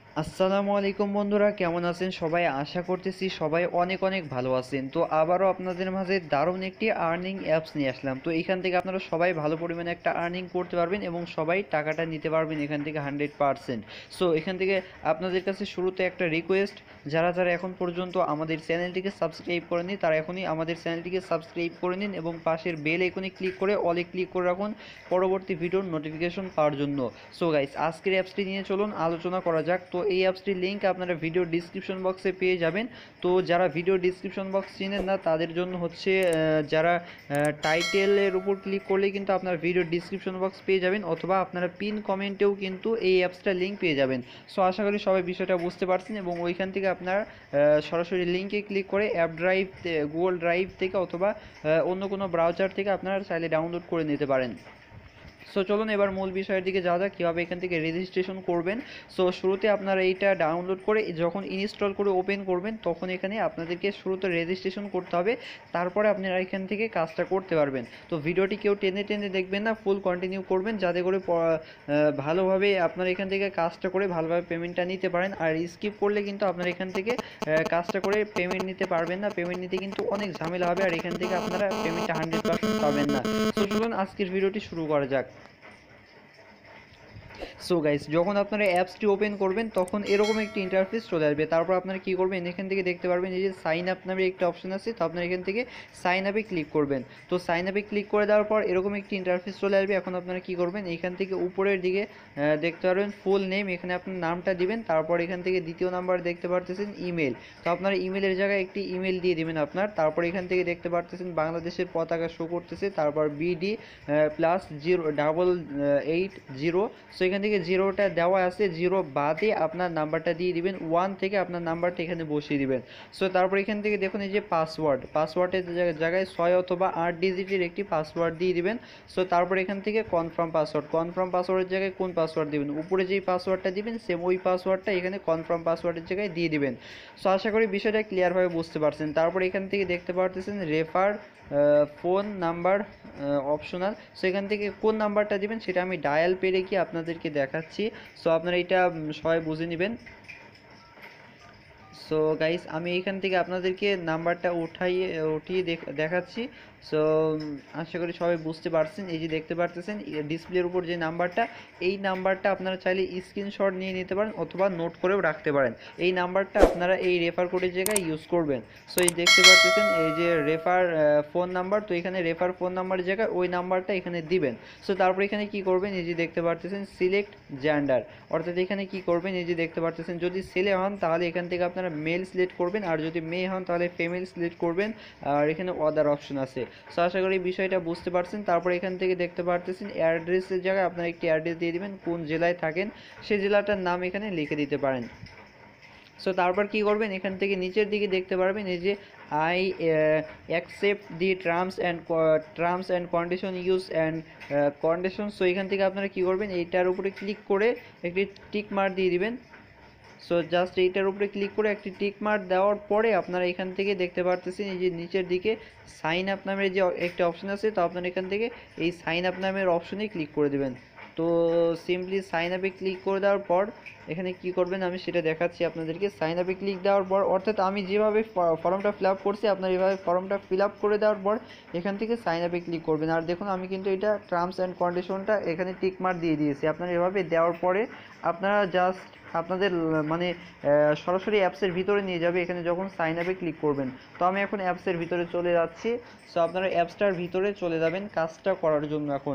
আসসালামু আলাইকুম বন্ধুরা, কেমন আছেন সবাই? আশা করতেছি সবাই অনেক অনেক ভালো আছেন। তো আবারও আপনাদের মাঝে দারুণ একটি আর্নিং অ্যাপস নিয়ে আসলাম। তো এখান থেকে আপনারা সবাই ভালো পরিমাণে একটা আর্নিং করতে পারবেন এবং সবাই টাকাটা নিতে পারবেন এখান থেকে 100%। সো এখান থেকে আপনাদের কাছে শুরুতে একটা রিকোয়েস্ট, যারা যারা এখন পর্যন্ত আমাদের চ্যানেলটিকে সাবস্ক্রাইব করেনি তারা এখনই আমাদের চ্যানেলটিকে সাবস্ক্রাইব করে নিন এবং পাশের বেল আইকনে ক্লিক করে অলে ক্লিক করে রাখুন পরবর্তী ভিডিওর নোটিফিকেশন পাওয়ার জন্য। সো গাইস, আজকের অ্যাপসটি নিয়ে চলুন আলোচনা করা যাক। তো এই অ্যাপসটির লিঙ্ক আপনারা ভিডিও ডিসক্রিপশন বক্সে পেয়ে যাবেন। তো যারা ভিডিও ডিসক্রিপশন বক্স চিনেন না তাদের জন্য হচ্ছে যারা টাইটেলের উপর ক্লিক করলেই কিন্তু আপনারা ভিডিও ডিসক্রিপশন বক্স পেয়ে যাবেন, অথবা আপনারা পিন কমেন্টেও কিন্তু এই অ্যাপসটার লিঙ্ক পেয়ে যাবেন। সো আশা করি সবাই বিষয়টা বুঝতে পারছেন এবং ওইখান থেকে আপনারা সরাসরি লিঙ্কে ক্লিক করে অ্যাপ ড্রাইভ, গুগল ড্রাইভ থেকে অথবা অন্য কোনো ব্রাউজার থেকে আপনারা চাইলে ডাউনলোড করে নিতে পারেন। সো চলুন এবার মূল বিষয়ের দিকে যাওয়া যাক, কীভাবে এখান থেকে রেজিস্ট্রেশন করবেন। সো শুরুতে আপনারা এইটা ডাউনলোড করে যখন ইনস্টল করে ওপেন করবেন তখন এখানে আপনাদেরকে শুরুতে রেজিস্ট্রেশন করতে হবে, তারপরে আপনারা এখান থেকে কাজটা করতে পারবেন। তো ভিডিওটি কেউ টেনে টেনে দেখবেন না, ফুল কন্টিনিউ করবেন যাতে করে ভালোভাবে আপনারা এখান থেকে কাজটা করে ভালোভাবে পেমেন্টটা নিতে পারেন। আর স্কিপ করলে কিন্তু আপনারা এখান থেকে কাজটা করে পেমেন্ট নিতে পারবেন না, পেমেন্ট নিতে কিন্তু অনেক ঝামেলা হবে আর এখান থেকে আপনারা পেমেন্টটা 100% পাবেন না। তো চলুন আজকের ভিডিওটি শুরু করা যাক। সো গাইস, যখন আপনারা অ্যাপসটি ওপেন করবেন তখন এরকম একটি ইন্টারফেস চলে আসবে। তারপর আপনারা কী করবেন, এখান থেকে দেখতে পারবেন এই যে সাইন আপ নামে একটা অপশন আছে। তো আপনারা এখান থেকে সাইন আপে ক্লিক করবেন। তো সাইন আপে ক্লিক করে দেওয়ার পর এরকম একটি ইন্টারফেস চলে আসবে। এখন আপনারা কী করবেন, এখান থেকে উপরের দিকে দেখতে পারবেন ফুল নেম, এখানে আপনার নামটা দিবেন। তারপর এখান থেকে দ্বিতীয় নাম্বার দেখতে পারতেছেন ইমেল। তো আপনারা ইমেলের জায়গায় একটি ইমেল দিয়ে দিবেন আপনার। তারপর এখান থেকে দেখতে পারতেছেন বাংলাদেশের পতাকা শো করতেছে, তারপর বিডি +088 সো এখান থেকে জিরোটা দেওয়া আছে, জিরো বাদে আপনার নাম্বারটা দিয়ে দিবেন, 1 থেকে আপনার নাম্বারটা এখানে বসিয়ে দিবেন। সো তারপর এখান থেকে দেখুন এই যে পাসওয়ার্ডের জায়গায় 6 অথবা 8 ডিজিটের একটি পাসওয়ার্ড দিয়ে দিবেন। সো তারপর এখান থেকে কনফার্ম পাসওয়ার্ডের জায়গায় কোন পাসওয়ার্ড দিবেন, উপরে যেই পাসওয়ার্ডটা দিবেন সেম ওই পাসওয়ার্ডটা এখানে কনফার্ম পাসওয়ার্ডের জায়গায় দিয়ে দিবেন। সো আশা করি বিষয়টা ক্লিয়ারভাবে বুঝতে পারছেন। তারপর এখান থেকে দেখতে পারতেছেন refer phone number optional. So এখান থেকে কোন নাম্বারটা দিবেন সেটা আমি ডায়াল পেরে কি আপনাদেরকে দেখাচ্ছি। সো আপনারা এটা সবাই বুঝে নেবেন। সো গাইস, আমি এখান থেকে আপনাদেরকে নাম্বারটা উঠিয়ে দেখাচ্ছি। সো আশা করি সবাই বুঝতে পারছেন। এই যে দেখতে পারতেছেন ডিসপ্লের উপর যে নাম্বারটা, এই নাম্বারটা আপনারা চাইলে স্ক্রিনশট নিয়ে নিতে পারেন অথবা নোট করেও রাখতে পারেন। এই নাম্বারটা আপনারা এই রেফার কোডের জায়গায় ইউজ করবেন। সো এই দেখতে পারতেছেন এই যে রেফার ফোন নাম্বার, তো এখানে রেফার ফোন নাম্বারের জায়গায় ওই নাম্বারটা এখানে দিবেন। সো তারপর এখানে কি করবেন, এই যে দেখতে পারতেছেন সিলেক্ট জেন্ডার, অর্থাৎ এখানে কি করবেন, এই যে দেখতে পারতেছেন যদি ছেলে হন তাহলে এখান থেকে আপনারা মেল সিলেক্ট করবেন, আর যদি মেয়ে হন তাহলে ফিমেল সিলেক্ট করবেন। আর এখানে আদার অপশন আছে। সো আশা করি বিষয়টা বুঝতে পারছেন। তারপর এখান থেকে দেখতে পারতেছেন অ্যাড্রেসের জায়গায় আপনারা একটি অ্যাড্রেস দিয়ে দিবেন, কোন জেলায় থাকেন সেই জেলাটার নাম এখানে লিখে দিতে পারেন। সো তারপর কি করবেন, এখান থেকে নিচের দিকে দেখতে পারবেন এই যে I accept the terms and condition use and condition. So এখান থেকে আপনারা কি করবেন, এইটার উপরে ক্লিক করে একটি টিক মার্ক দিয়ে দিবেন। সো জাস্ট এইটার উপরে ক্লিক করে একটি টিক মার্ক দেওয়ার পরে আপনারা এখান থেকে দেখতে পারতেছেন এই যে নিচের দিকে সাইন আপ নামের যে একটা অপশন আছে, তো আপনারা এখান থেকে এই সাইন আপ নামের অপশনে ক্লিক করে দেবেন। তো সিম্পলি সাইন আপে ক্লিক করে দেওয়ার পর এখানে কি করবেন আমি সেটা দেখাচ্ছি আপনাদেরকে। সাইন আপে ক্লিক দেওয়ার পর, অর্থাৎ আমি যেভাবে ফর্মটা ফিল আপ করছি আপনারা এভাবে ফর্মটা ফিল আপ করে দেওয়ার পর এখান থেকে সাইন আপে ক্লিক করবেন। আর দেখুন আমি কিন্তু এটা টার্মস অ্যান্ড কন্ডিশনটা এখানে টিক মার্ক দিয়ে দিয়েছি। আপনারা এভাবে দেওয়ার পরে আপনারা জাস্ট আপনাদের মানে সরাসরি অ্যাপসের ভিতরে নিয়ে যাবে এখানে যখন সাইন আপে ক্লিক করবেন। তো আমি এখন অ্যাপসের ভিতরে চলে যাচ্ছি। সো আপনারা অ্যাপসটার ভিতরে চলে যাবেন কাজটা করার জন্য এখন।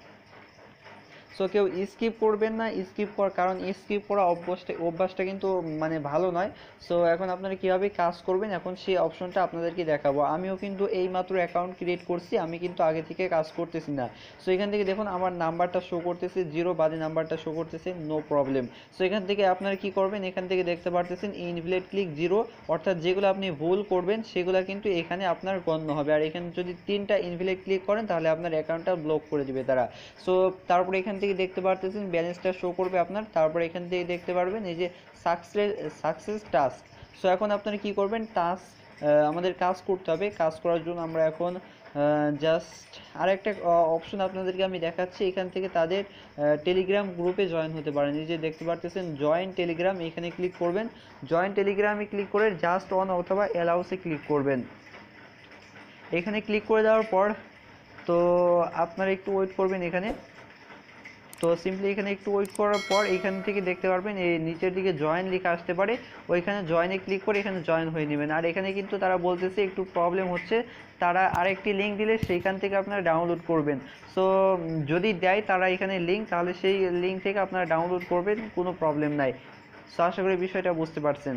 সো কেউ স্কিপ করবেন না, কারণ স্কিপ করা অভ্যাসটা কিন্তু মানে ভালো নয়। সো এখন আপনারা কীভাবে কাজ করবেন এখন সেই অপশনটা আপনাদেরকে দেখাবো। আমিও কিন্তু এই মাত্র অ্যাকাউন্ট ক্রিয়েট করছি, আমি কিন্তু আগে থেকে কাজ করতেছি না। সো এখান থেকে দেখুন আমার নাম্বারটা শো করতেছে, জিরো বাদে নাম্বারটা শো করতেছে, নো প্রবলেম। সো এখান থেকে আপনারা কি করবেন, এখান থেকে দেখতে পারতেছেন ইনভ্যালিড ক্লিক জিরো, অর্থাৎ যেগুলো আপনি ভুল করবেন সেগুলো কিন্তু এখানে আপনার গণ্য হবে। আর এখানে যদি 3টা ইনভ্যালিড ক্লিক করেন তাহলে আপনার অ্যাকাউন্টটা ব্লক করে দেবে তারা। সো তারপরে এখান থেকে দেখতে পারতেছেন ব্যালেন্সটা শো করবে আপনার। তারপরে এখান থেকে দেখতে পারবেন এই যে সাকসেস টাস্ক। সো এখন আপনারা কি করবেন, আমাদের কাজ করতে হবে। কাজ করার জন্য আমরা এখন জাস্ট আরেকটা অপশন আপনাদেরকে আমি দেখাচ্ছি, এখান থেকে তাদের টেলিগ্রাম গ্রুপে জয়েন হতে পারেন। এই যে দেখতে পারতেছেন জয়েন টেলিগ্রাম, এখানে ক্লিক করবেন। জয়েন টেলিগ্রামে ক্লিক করে জাস্ট অন অথবা অ্যালাউসে ক্লিক করবেন। এখানে ক্লিক করে দেওয়ার পর তো আপনারা একটু ওয়েট করবেন এখানে। তো সিম্পলি এখানে একটু ওয়েট করার পর এখান থেকে দেখতে পারবেন এই নিচের দিকে জয়েন লেখা আসতে পারে, ওইখানে জয়েনে ক্লিক করে এখানে জয়েন হয়ে নেবেন। আর এখানে কিন্তু তারা বলতেছে একটু প্রবলেম হচ্ছে, তারা আরেকটি লিঙ্ক দিলে সেইখান থেকে আপনারা ডাউনলোড করবেন। সো যদি দেয় তারা এখানে লিঙ্ক, তাহলে সেই লিঙ্ক থেকে আপনারা ডাউনলোড করবেন, কোনো প্রবলেম নাই। সো আশা করি বিষয়টা বুঝতে পারছেন।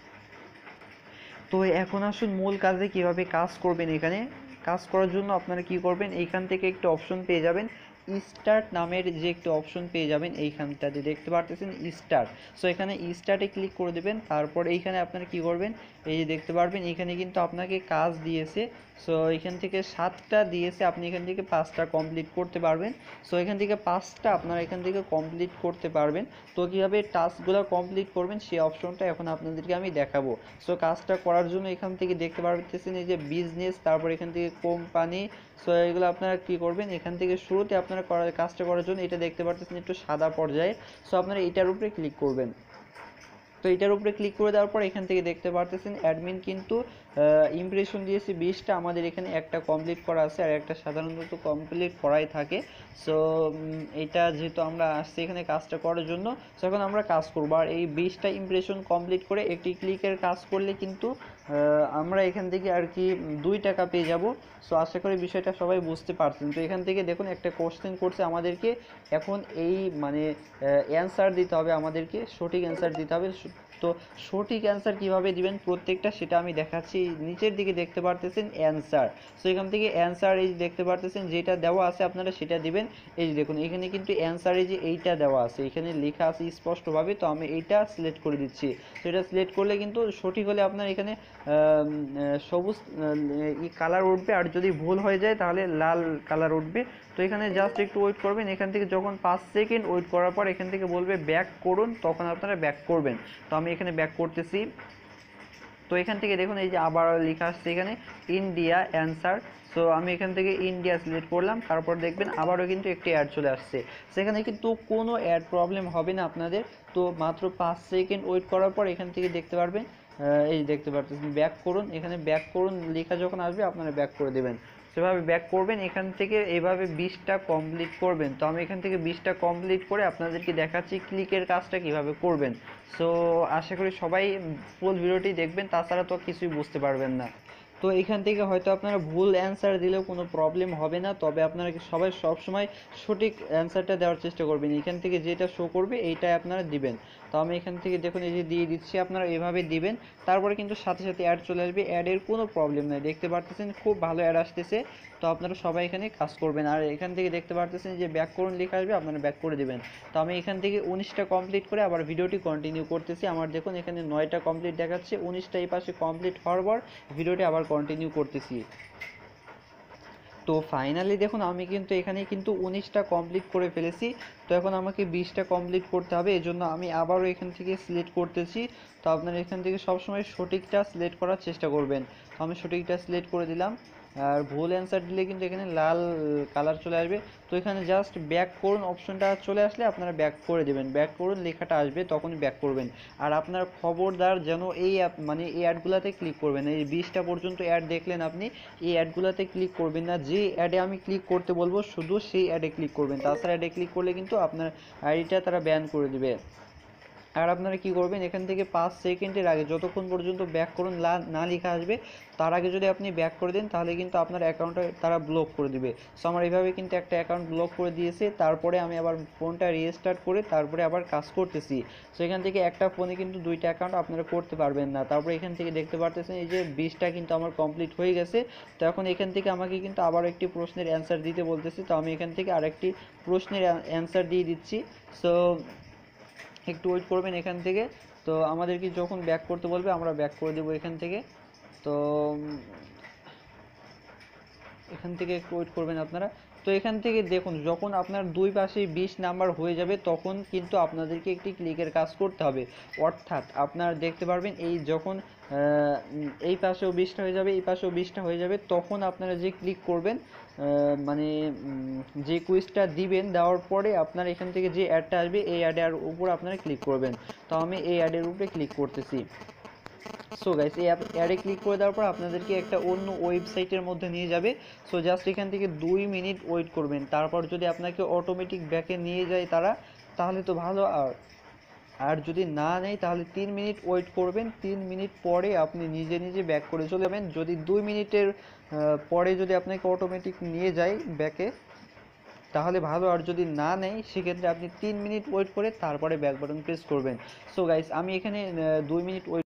তো এখন আসুন মূল কাজে কিভাবে কাজ করবেন। এখানে কাজ করার জন্য আপনারা কি করবেন, এইখান থেকে একটি অপশন পেয়ে যাবেন, স্টার্ট নামের যে একটি অপশন পেয়ে যাবেন, এইখানটাতে দেখতে পারতেছেন স্টার্ট। সো এখানে স্টার্টে ক্লিক করে দেবেন। তারপর এইখানে আপনারা কি করবেন, এই যে দেখতে পারবেন এখানে কিন্তু আপনাকে কাজ দিয়েছে। সো এখান থেকে 7টা দিয়েছে, আপনি এখান থেকে 5টা কমপ্লিট করতে পারবেন। সো এখান থেকে 5টা আপনারা এখান থেকে কমপ্লিট করতে পারবেন। তো কীভাবে টাস্কগুলো কমপ্লিট করবেন সেই অপশনটা এখন আপনাদেরকে আমি দেখাবো। সো কাজটা করার জন্য এখান থেকে দেখতে পারতেছেন এই যে বিজনেস, তারপর এখান থেকে কোম্পানি। সো এগুলো আপনারা কী করবেন, এখান থেকে শুরুতে আপনারা কাজটা করার জন্য এটা দেখতে পারতেছেন একটু সাদা পর্যায়ে। সো আপনারা এটার উপরে ক্লিক করবেন। তো এটার উপরে ক্লিক করে দেওয়ার পর এখান থেকে দেখতে পারতেছেন অ্যাডমিন কিন্তু ইমপ্রেশন দিয়েছে 20টা, আমাদের এখানে একটা কমপ্লিট করা আছে আর একটা সাধারণত কমপ্লিট করাই থাকে। সো এটা যেহেতু আমরা আসছি এখানে কাজটা করার জন্য, সো এখন আমরা কাজ করবো। আর এই 20টা ইমপ্রেশন কমপ্লিট করে একটি ক্লিকের কাজ করলে কিন্তু আমরা এখান থেকে আর কি 2 টাকা পেয়ে যাব। সো আশা করি বিষয়টা সবাই বুঝতে পারছেন। তো এখান থেকে দেখুন একটা কোশ্চেন করছে আমাদেরকে, এখন এই মানে অ্যান্সার দিতে হবে, আমাদেরকে সঠিক অ্যান্সার দিতে হবে। তো সঠিক অ্যান্সার কিভাবে দিবেন প্রত্যেকটা সেটা আমি দেখাচ্ছি। নিচের দিকে দেখতে পারতেছেন অ্যান্সার। সো এখান থেকে অ্যান্সার এই দেখতে পারতেছেন যেটা দেওয়া আছে আপনারা সেটা দিবেন। এই যে দেখুন এখানে কিন্তু অ্যান্সার এই যে এইটা দেওয়া আছে, এখানে লেখা আছে স্পষ্টভাবে। তো আমি এইটা সিলেক্ট করে দিচ্ছি। তো এটা সিলেক্ট করলে কিন্তু সঠিক হলে আপনার এখানে সবুজ কালার উঠবে, আর যদি ভুল হয়ে যায় তাহলে লাল কালার উঠবে। তো এখানে জাস্ট একটু ওয়েট করবেন। এখান থেকে যখন 5 সেকেন্ড ওয়েট করার পর এখান থেকে বলবে ব্যাক করুন, তখন আপনারা ব্যাক করবেন। তো আমি এখানে ব্যাক করতেছি। তো এখান থেকে দেখুন এই যে আবার লেখা আসছে এখানে ইন্ডিয়া অ্যান্সার। সো আমি এখান থেকে ইন্ডিয়া সিলেক্ট করলাম, তারপর দেখবেন আবারও কিন্তু একটি অ্যাড চলে আসছে। সেখানে কিন্তু কোনো অ্যাড প্রবলেম হবে না আপনাদের। তো মাত্র 5 সেকেন্ড ওয়েট করার পর এখান থেকে দেখতে পারবেন এই দেখতে পারতেছেন ব্যাক করুন, এখানে ব্যাক করুন লেখা যখন আসবে আপনারা ব্যাক করে দেবেন। সেভাবে ব্যাক করবেন, এখান থেকে এইভাবে 20টা কমপ্লিট করবেন। তো আমি এখান থেকে 20টা কমপ্লিট করে আপনাদেরকে দেখাচ্ছি ক্লিকের কাজটা কিভাবে করবেন। সো আশা করি সবাই ফুল ভিডিওটি দেখবেন, তাছাড়া তো কিছুই বুঝতে পারবেন না। তো এখান থেকে হয়তো আপনারা ভুল অ্যান্সার দিলেও কোনো প্রবলেম হবে না, তবে আপনারা সবাই সবসময় সঠিক অ্যান্সারটা দেওয়ার চেষ্টা করবেন। এখান থেকে যেটা শো করবে এইটাই আপনারা দিবেন। তো আমি এখান থেকে দেখুন এই যে দিয়ে দিচ্ছি, আপনারা এভাবে দিবেন। তারপরে কিন্তু সাথে সাথে অ্যাড চলে আসবে, অ্যাডের কোনো প্রবলেম নেই। দেখতে পারতেছেন খুব ভালো অ্যাড আসতেছে। তো আপনারা সবাই এখানে কাজ করবেন। আর এখান থেকে দেখতে পারতেছেন যে ব্যাক করুন লেখা আসবে, আপনারা ব্যাক করে দেবেন। তো আমি এখান থেকে 19টা কমপ্লিট করে আবার ভিডিওটি কন্টিনিউ করতেছি। আমার দেখুন এখানে 9টা কমপ্লিট দেখাচ্ছে, 19টা এই পাশে কমপ্লিট হওয়ার পর ভিডিওটি আবার কন্টিনিউ করতেছি। তো ফাইনালি দেখুন আমি কিন্তু এখানে কিন্তু 19টা কমপ্লিট করে ফেলেছি। তো এখন আমাকে 20টা কমপ্লিট করতে হবে, এজন্য আমি আবারও এখান থেকে সিলেক্ট করতেছি। তো আপনারা এখান থেকে সবসময় সঠিকটা সিলেক্ট করার চেষ্টা করবেন। তো আমি সঠিকটা সিলেক্ট করে দিলাম। আর ভুল অ্যান্সার দিলে কিন্তু এখানে লাল কালার চলে আসবে। তো এখানে জাস্ট ব্যাক করুন অপশনটা চলে আসলে আপনারা ব্যাক করে দেবেন, ব্যাক করুন লেখাটা আসবে তখনই ব্যাক করবেন। আর আপনার খবরদার যেন এই মানে এই অ্যাডগুলোতে ক্লিক করবেন, এই 20টা পর্যন্ত অ্যাড দেখলেন আপনি, এই অ্যাডগুলোতে ক্লিক করবেন না। যে অ্যাডে আমি ক্লিক করতে বলবো শুধু সেই অ্যাডে ক্লিক করবেন, তাছাড়া অ্যাডে ক্লিক করলে কিন্তু আপনার আইডিটা তারা ব্যান করে দেবে। আর আপনারা কি করবেন, এখান থেকে 5 সেকেন্ডের আগে যতক্ষণ পর্যন্ত ব্যাক করুন না লেখা আসবে তার আগে যদি আপনি ব্যাক করে দেন তাহলে কিন্তু আপনার অ্যাকাউন্টটা তারা ব্লক করে দিবে। সো আমার এইভাবে কিন্তু একটা অ্যাকাউন্ট ব্লক করে দিয়েছে। তারপরে আমি আবার ফোনটা রিস্টার্ট করে তারপরে আবার কাজ করতেছি। সো এখান থেকে একটা ফোনে কিন্তু 2টা অ্যাকাউন্ট আপনারা করতে পারবেন না। তারপরে এখান থেকে দেখতে পারতেছেন এই যে 20টা কিন্তু আমার কমপ্লিট হয়ে গেছে। তো এখন এখান থেকে আমাকে কিন্তু আবার একটি প্রশ্নের অ্যান্সার দিতে বলতেছে। তো আমি এখান থেকে আরেকটি প্রশ্নের অ্যান্সার দিয়ে দিচ্ছি। সো একটু ওয়েট করবেন এখান থেকে। তো আমাদেরকে যখন ব্যাক করতে বলবে আমরা ব্যাক করে দেবো এখান থেকে। তো এখান থেকে একটু ওয়েট করবেন আপনারা। তো তো এখান থেকে দেখুন যখন আপনার দুই পাশে 20 নাম্বার হয়ে যাবে তখন কিন্তু আপনাদেরকে একটি ক্লিকের কাজ করতে হবে। অর্থাৎ আপনার দেখতে পারবেন এই যখন এই পাশেও 20টা হয়ে যাবে, এই পাশেও 20টা হয়ে যাবে, তখন আপনারা যে ক্লিক করবেন মানে যে কুইজটা দিবেন, দেওয়ার পরে আপনার এখান থেকে যে অ্যাডটা আসবে এই অ্যাডের উপর আপনারা ক্লিক করবেন। তো আমি এই অ্যাডের উপরে ক্লিক করতেছি। সো গাইস এই অ্যাডে ক্লিক করে দেওয়ার পর আপনাদেরকে একটা অন্য ওয়েবসাইটের মধ্যে নিয়ে যাবে। সো জাস্ট এখান থেকে 2 মিনিট ওয়েট করবেন, তারপর যদি আপনাকে অটোমেটিক ব্যাকে নিয়ে যায় তারা, তাহলে তো ভালো। আর আর যদি না নেয় তাহলে 3 মিনিট ওয়েট করবেন, 3 মিনিট পরে আপনি নিজে নিজে ব্যাক করে চলে যাবেন। যদি 2 মিনিটের পরে যদি আপনাকে অটোমেটিক নিয়ে যায় ব্যাকে তাহলে ভালো, আর যদি না নেয় সেক্ষেত্রে আপনি 3 মিনিট ওয়েট করে তারপরে ব্যাক বাটন প্রেস করবেন। সো গাইস আমি এখানে 2 মিনিট ওয়েট